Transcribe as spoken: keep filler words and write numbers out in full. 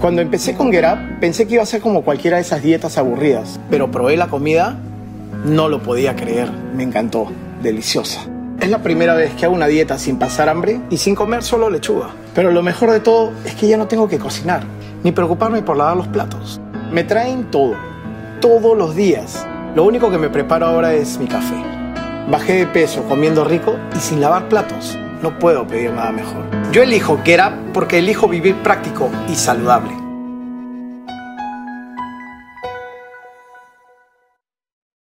Cuando empecé con Get Up, pensé que iba a ser como cualquiera de esas dietas aburridas, pero probé la comida, no lo podía creer, me encantó, deliciosa. Es la primera vez que hago una dieta sin pasar hambre y sin comer solo lechuga. Pero lo mejor de todo es que ya no tengo que cocinar, ni preocuparme por lavar los platos. Me traen todo, todos los días. Lo único que me preparo ahora es mi café. Bajé de peso comiendo rico y sin lavar platos. No puedo pedir nada mejor. Yo elijo Get Up porque elijo vivir práctico y saludable.